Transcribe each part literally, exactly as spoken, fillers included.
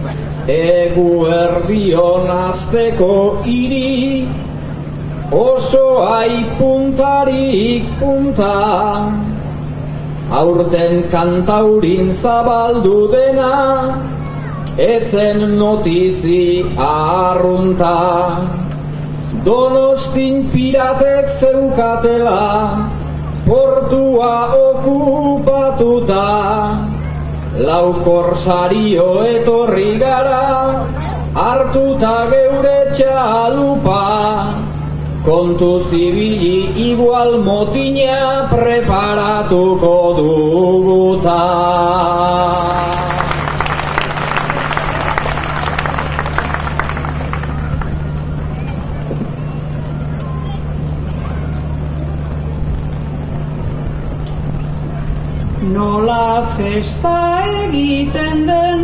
Eguerdion asteko hiri, oso ai puntarik punta, aurten kantaurin zabaldu dena, etzen notizi arrunta. Donostin piratek zeukatela, portua okupatuta, lau korsario etorri gara, hartuta geure txalupa, kontu zibili igual motina preparatuko duguta. Nola festa egiten den,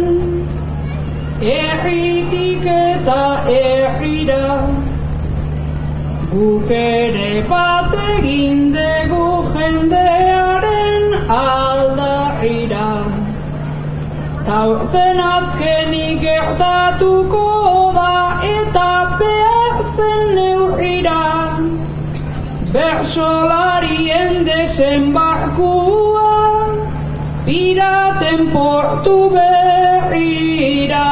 erritik eta errira, guk ere bat egin dugu jendearen aldarrira. Taurten azkenik gertatuko da eta behar zen neurrira, bersolarien desembarkua, piraten portu berrira.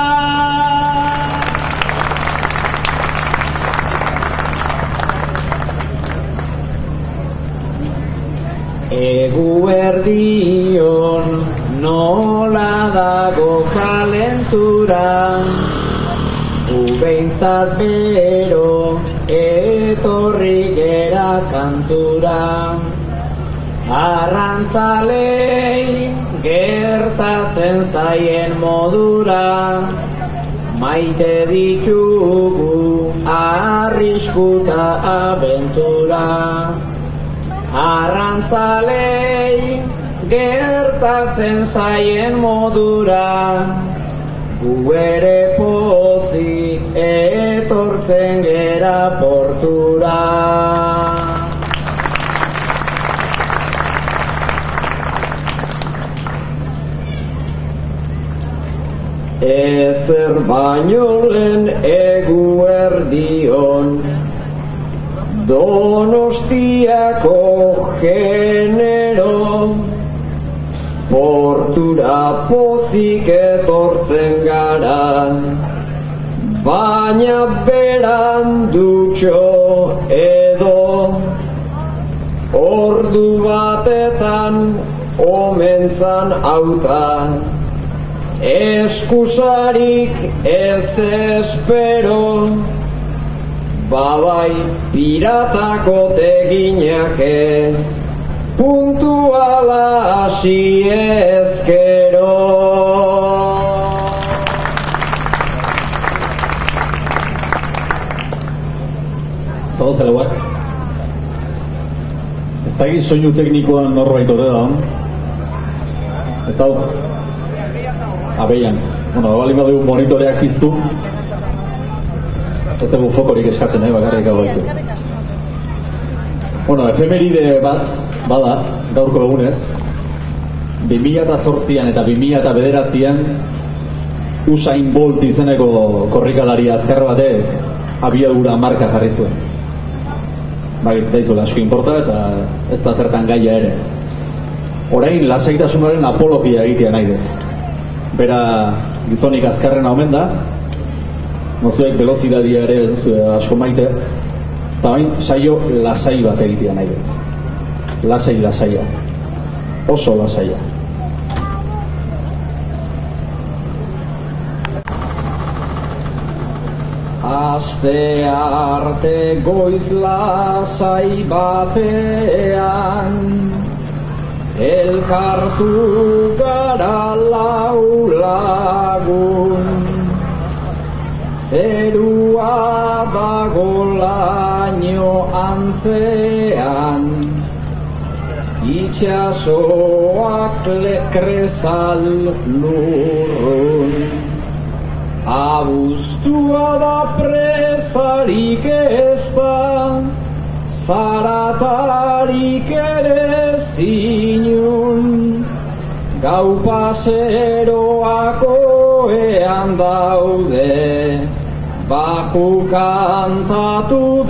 Eguerdion nola dago kalentura, ubeintzat bero etorri gera kantura. Arrantzalei gertatzen zaien modura, maite ditugu arriskuta abentura. Arrantzalei gertatzen zaien modura, gu ere pozik etortzen gera portura. Ezer baino lehen eguerdion, Donostiako genero, portura pozik etortzen gara, baina berandutxo edo, ordu batetan omentzan auta. Eskusarik ez espero, babai piratako teginake, puntuala hasi ezkero. Zago zeleuak, ez da egiz soinu teknikoan norbait ode da, ez da abeian, bueno, bali badu monitoreak piztu, ez dugu fokorik eskatzen, eh, bakarrik hau gaitu. Bueno, efemeride bat, bada, gaurko egunez, bi mila zortzian eta bi mila bederatzian Usain Bolt izeneko korrikalari azkar batek abiadura marka jarri zuen. Bai, daizuela asko inporta eta ez da zertan gaia ere. Orain lasaitasunaren apologia egitea nahi dut. Bera gizonik azkarrena omen da, mozuek velozidadia ere ez duzu asko maite, eta bain saio lasai bat egitea nahi dut. Lasai lasaia, oso lasaia. Aste arte goiz lasai batean, elkartu gara lau lagun, zerua dago laino antzean, itxasoak kresal lurrun. Abuztua da presarik ez da, zaratarik ere zinun, gau paseroako ean atzean daude, baju kantatu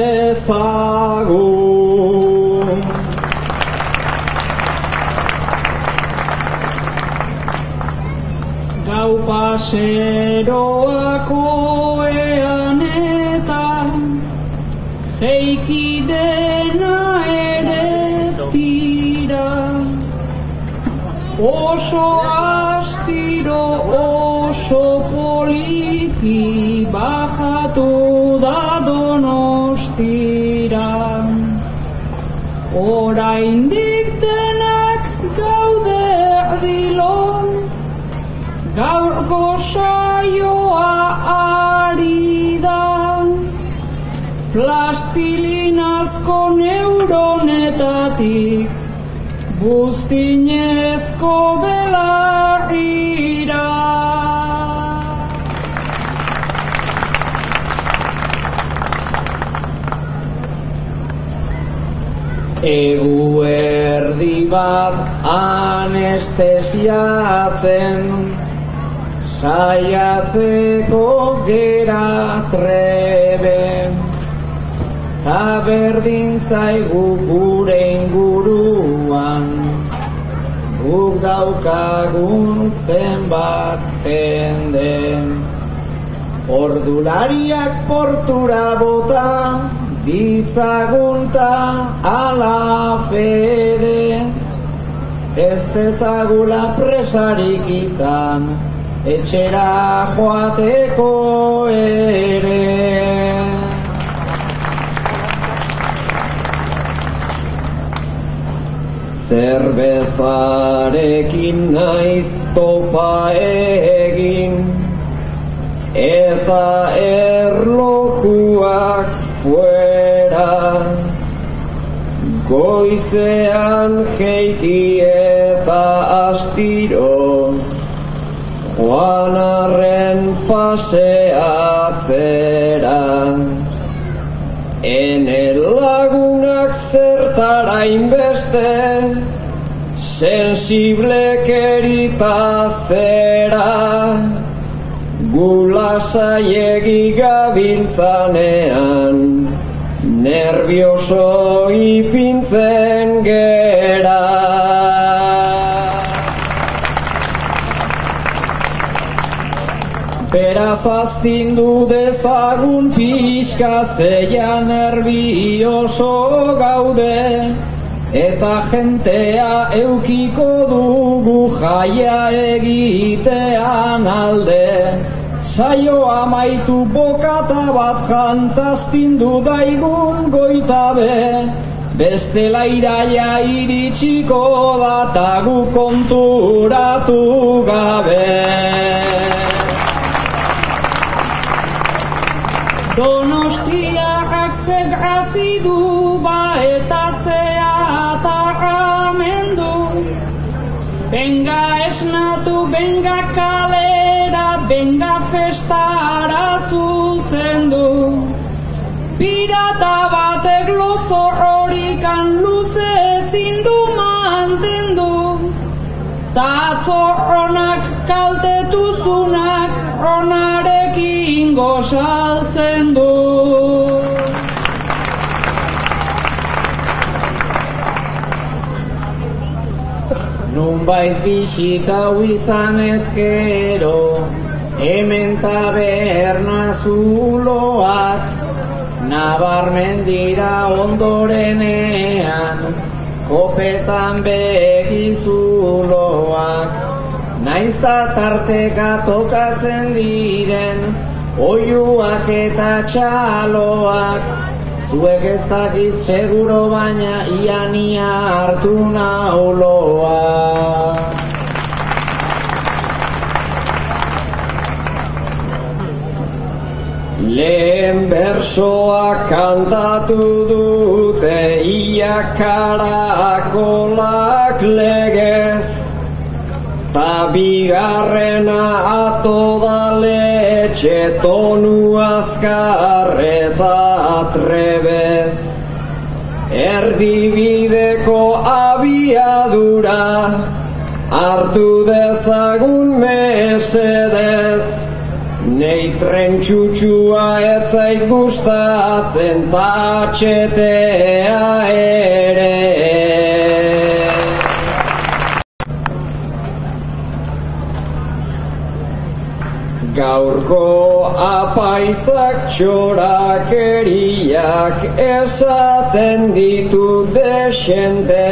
dezagun. Gau paseroak oean eta jeiki dena ere tira, oso astiro oso poliki bajatu da Donostira. Oraindik denak gaude erdilon, gaurko saioa ari da, plastilinazko neuronetatik buztinezko belarrira. Eguerdi bat anestesiatzen, saiatzeko gera trebe, ta berdin zaigu gure inguruan, guk daukagun zenbat jende. Ordulariak portura bota, ditzagunta ala fede, ez dezagula presarik izan, etxera joateko ere. Zerbezarekin naiz topa egin, eta erlojuak fuera, goizean jeiki eta astiro, Juanarren paseatzera. Ene lagunak zertara inbeste, sensiblekerita zera, gula saiegi gabiltzanean, nervioso ipintzen gera. Beraz astindu dezagun pixka, zeia nervioso gaude, eta jentea eukiko dugu jaia egitean alde. Saio amaitu bokata bat jantastindu daigun goitabe, bestela iraia iritsiko da ta gu konturatu gabe. Donostiarrak ze grazi du ba eta zea atarramendu, benga esnatu, benga kalera, benga festara zuzendu. Pirata batek lozo horikan luze ezin du mantendu, ta atzo onak kaltetuzunak onarekin gozaltzen du. Nunbait bisita hau izan ezkero, hemen taberna zuloak, nabarmen dira ondorenean, kopetan begizuloak. Naizta tarteka tokatzen diren, oiuak eta txaloak, zuek ez dakit seguro baina iania hartu nauloa. Lehen bersoa kantatu dute ia karakolak legez, ta bigarrena ato da letxe tonu azkar eta atrebez. Erdibideko abiadura hartu dezagun mesedez, Nei trentsutxua ez zait gustatzen tatxetea ere. Gaurko apaizak txorakeriak esaten ditu desente.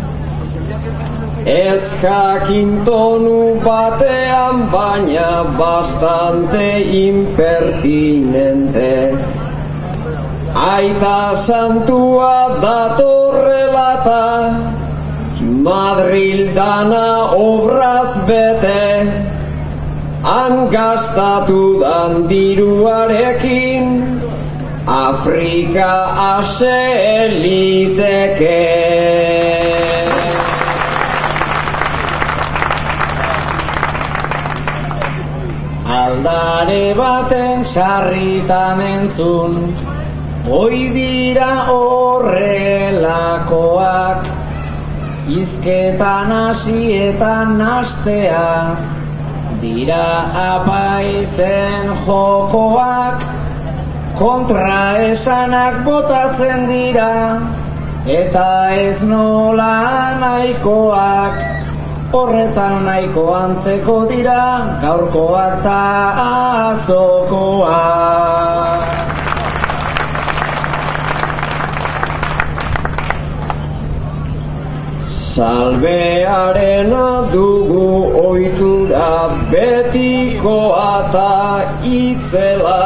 Ez jakin tonu batean baina bastante impertinente. Aita santua datorrelata, Madril dana obraz bete, han gastatudan diruarekin Afrika ase liteke. Aldare baten sarritan entzun, hoi dira horrelakoak, hizketan hasietan hastea, dira apaizen jokoak, kontraesanak botatzen dira, eta ez nola nahikoak, horretan nahiko antzeko dira, gaurkoak ta atzokoak. Salbearena dugu ohitura betikoa ta itzela,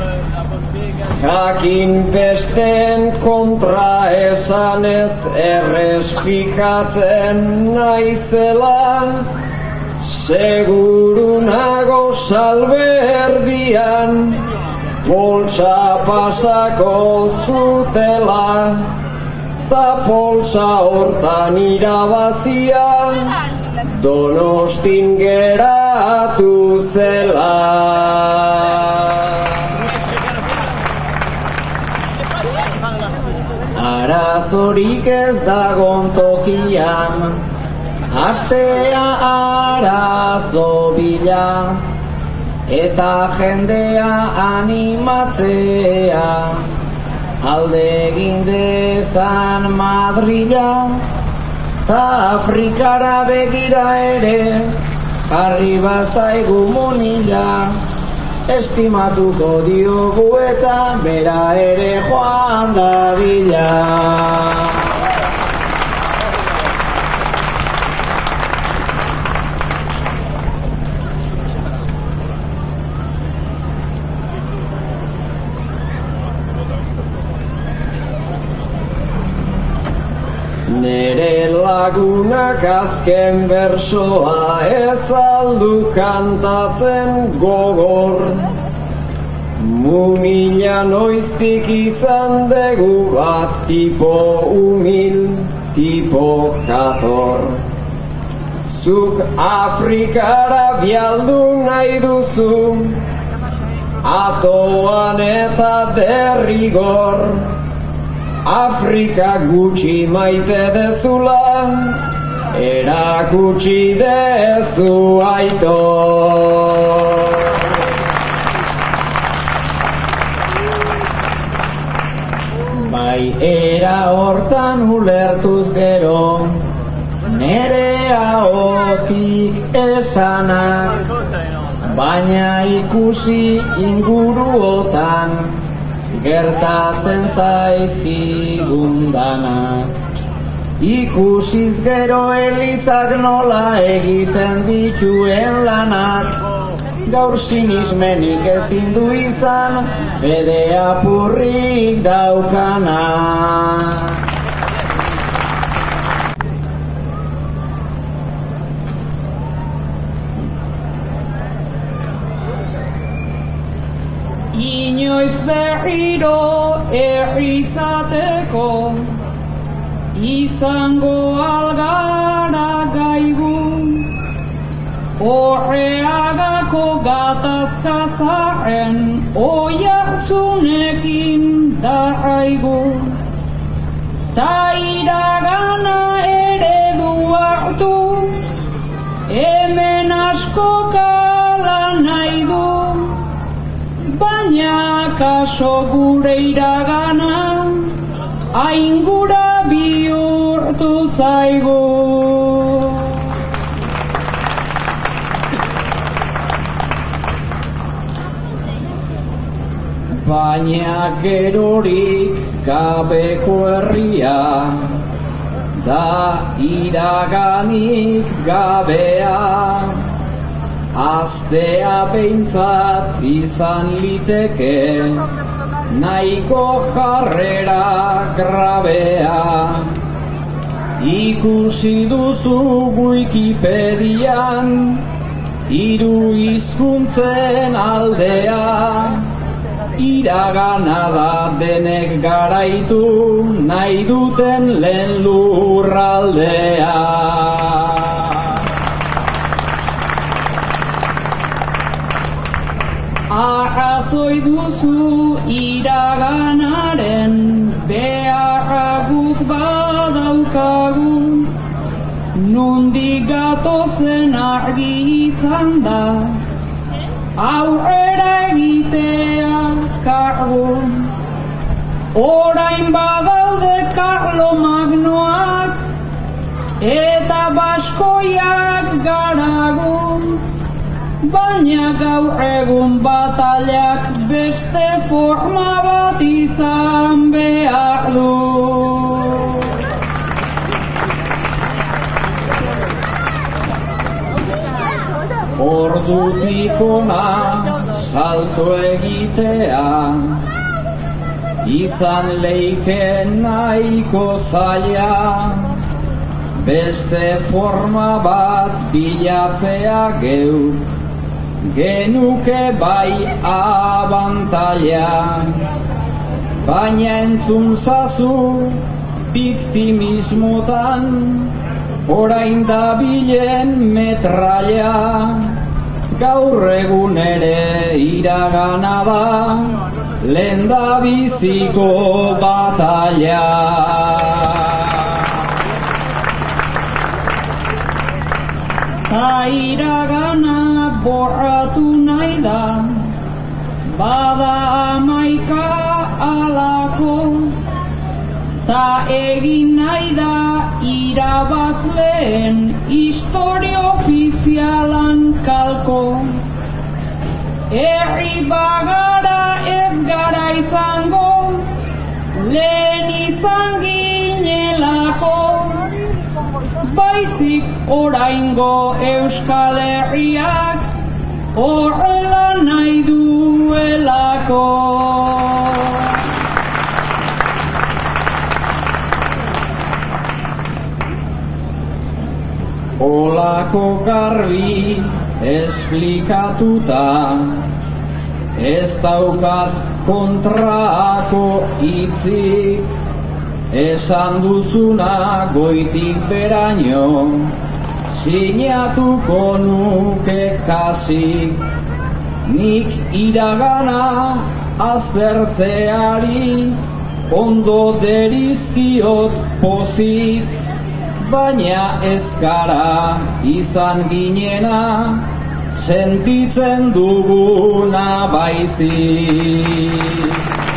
jakin besteen kontra esanez errespikatzen naizela, seguru nago Salberdian poltsa pasako zutela, ta poltsa hortan irabazia Donostin geratu zela. Arazorik ez dagon tokian, hastea arazo bila, eta jendea animatzea, alde egin dezan Madrila, ta Afrikara begira ere, jarri bazaigu munila, estimatuko diogu eta bera ere joan dadila. Nere lagunak azken bersoa ez aldu kantatzen gogor, munila noiztik izan dugu bat tipo humil, tipo jator. Zuk Afrikara bialdu nahi duzu, atoan eta derrigor, Afrika gutxi maite dezula, erakutsi dezu aitor. Bai era hortan ulertuz gero, nere ahotik esanak, baina ikusi inguruotan, gertatzen zaizkigundanak. Ikusiz gero elizak nola egiten dituen lanak, gaur sinismenik ezin du izan, bede apurrik daukanak. Inoiz berriro errizateko, izango algara gaigu, Horreagako gatazka zaren oiartzunekin darraigu, ta iragana eredu hartu, hemen asko kala nahi du, jaso gure iragana, aingura bihurtu zaigu. Baina gerorik gabeko herria, da iraganik gabea, astea behintzat izan liteke, nahiko jarrera grabea. Ikusi duzu Wikipedian, hiru hizkuntzen aldea, iragana da denek garaitu nahi duten lehen lurraldea. Arrazoi duzu iraganaren beharra guk badaukagu, nondik gatozen argi izan da, aurrera egitea kargu. Orain badaude Karlomagnoak eta baskoiak garagu, baina gaur egun batalak beste forma bat izan behar du. Ordutik ona salto egitea, izan leiken nahiko zaila, beste forma bat bilatzea geuk, genuke bai abantaila. Baina entzun zazu biktimismotan, orain dabilen metraia, gaur egun ere iragana da, lehendabiziko batalla. Ta iragana borratu nahi da, bada amaika alako, ta egin nahi da irabazleen historia ofizialan kalko. Herri bagara ez gara izango, lehen izan ginelako, baizik oraingo Euskal Herriak horrela nahi duelako. Olako garbi esplikatuta, ez daukat kontrako hitzik, esan duzuna goitik beraino, sinatuko nuke kasik. Nik iragana aztertzeari ondo derizkiot pozik, baina ez gara izan ginena, sentitzen duguna baizik.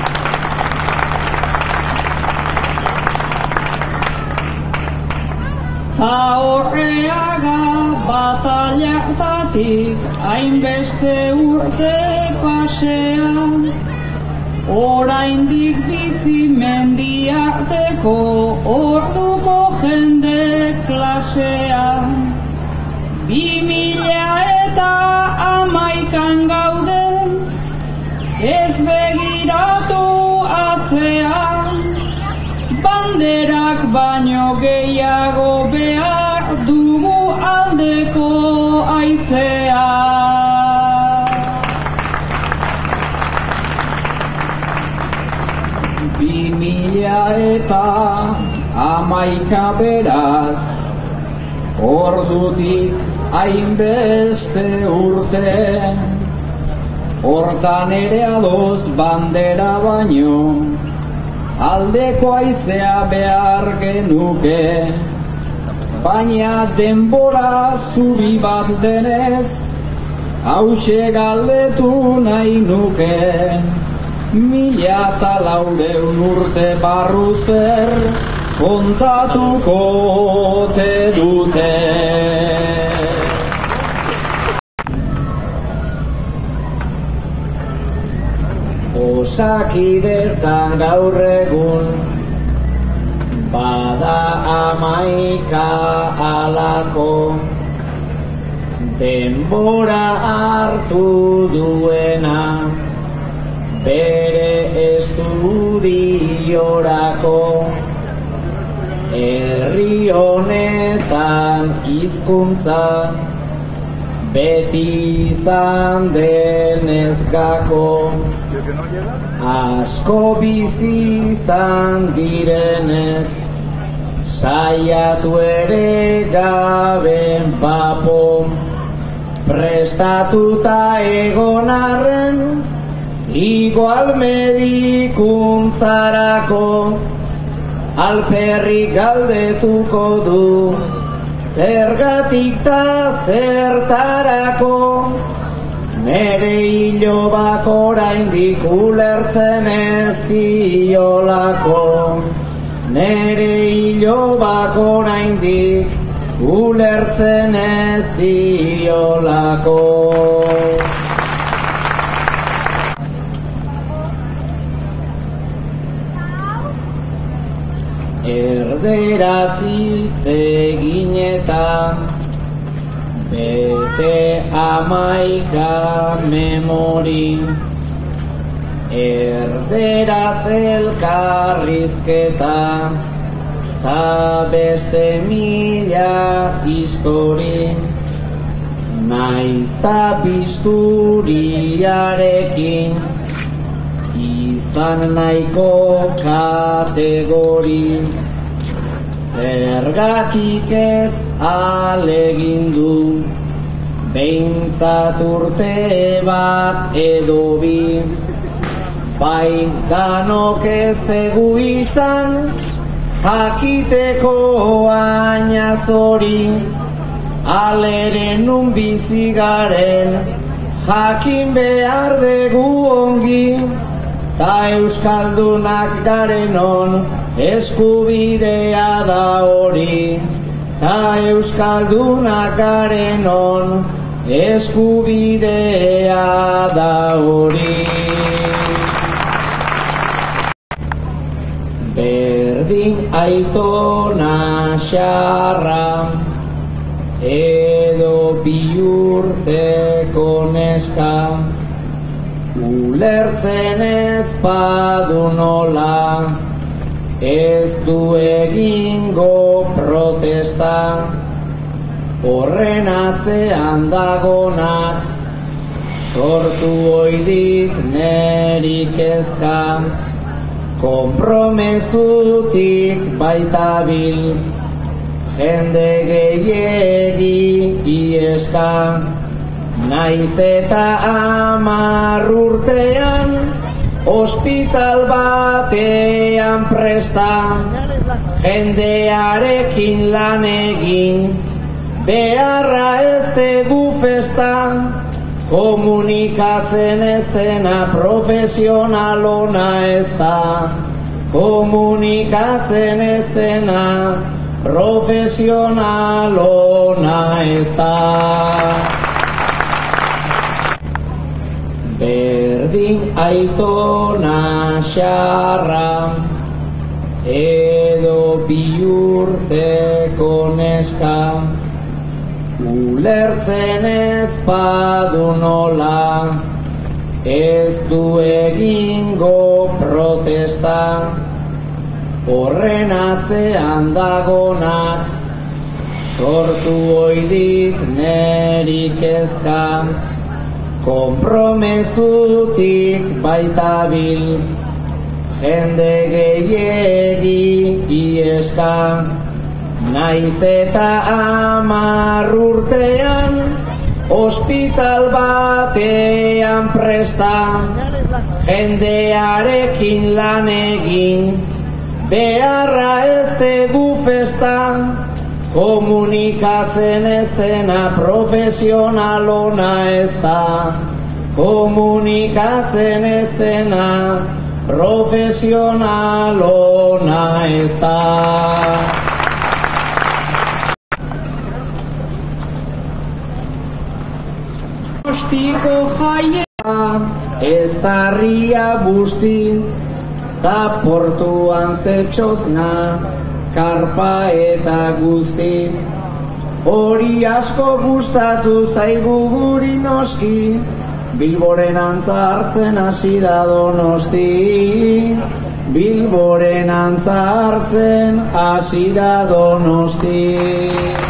Ta horreaga batalaktatik hainbeste urte pasea, oraindik bizi mendiarteko orduko jende klasea. Bi mila eta hamaikan gaude, ez begiratu atzean, banderak baino gehiago behar dugu aldeko haizea. Bi mila eta hamaika beraz, ordutik hainbeste urte, hortan ere adoz bandera baino, aldeko haizea behar genuke, baina denbora zubi bat denez, hause galdetu nahi nuke, mila eta laureun urte barru zer kontatuko te dute. Osakidetzan gaur egun bada hamaika halako, denbora hartu duena bere estudiorako. Herri honetan hizkuntza beti izan denez gako, asko bizi izan direnez, saiatu ere gaben bapo, prestatuta egon arren, igual medikuntzarako, alperrik galdetuko du, zergatik ta zertarako, nere ilobak oraindik ulertzen ez diolako, nere ilobak oraindik ulertzen ez diolako. Erderaz hitz egin eta bete hamaika memori, erderaz elkarrizketa ta beste mila histori, naiz ta bisturiarekin izan nahiko kategori, zergatik ez alegindu behintzat urte bat edo bi, bai danok ez tegu izan jakiteko añazori, alere nun bizi garen jakin behar dugu ongi, ta euskaldunak garenon eskubidea da hori, ta euskaldunak garenon eskubidea da hori. Berdin aitona xarra edo bi urteko neska, ulertzen ez badu nola ez du egingo protesta, horren atzean dagonak sortu oidik neri kezka, konpromezutik baitabil jende gehiegi ieska, naiz eta hamar urtean ospital batean presta, jendearekin lan egin beharra ez tegu festa, komunikatzen ez dena profesionalona ez da, komunikatzen ez dena profesionalona ez da. Berdin aitona xarra edo bi urteko neska, ulertzen ez badu nola ez du egingo protesta, horren atzean dagonak sortu oidik neri kezka, konpromezutik baitabil jende gehiegi ieska, naiz eta hamar urtean ospital batean presta, jendearekin lan egin beharra ez tegu festa, komunikatzen ez dena profesionalona ez da, komunikatzen ez dena profesional ona ez da. Ostiko jaia Ez darria busti, ta portuan zetxozna, karpa eta guzti. Hori asko gustatu zaigu guri noski, Bilboren antza hartzen hasi da Donosti. Bilboren antza hartzen hasi da Donosti.